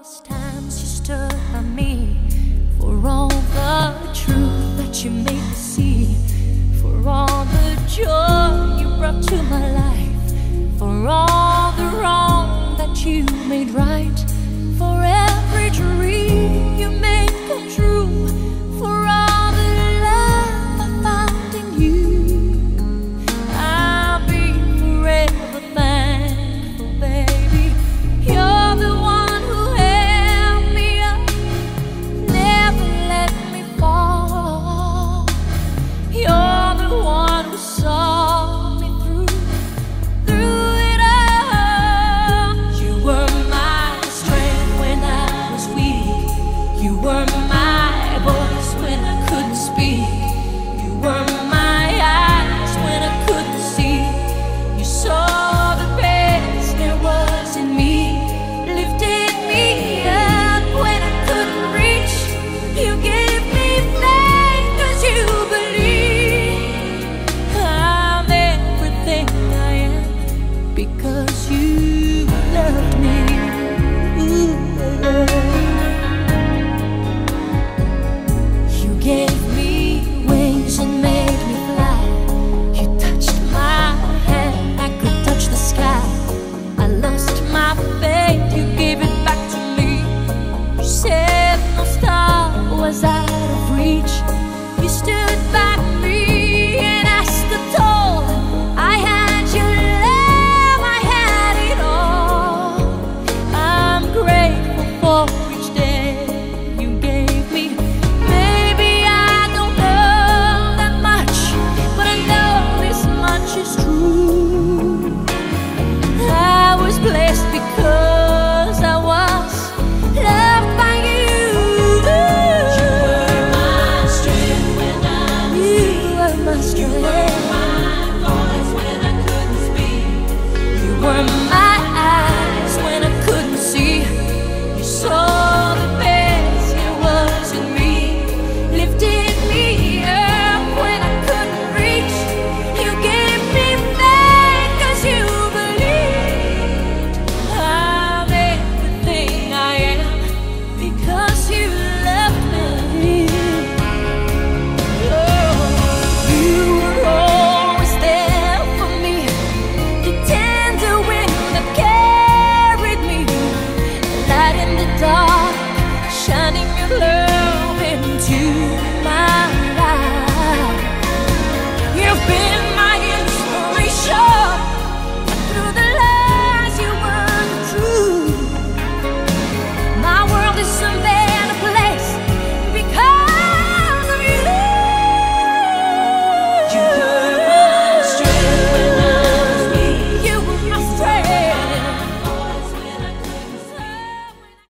those times you stood by me, for all the truth that you made me see, for all the joy you brought to my life, for all the wrong that you made right, for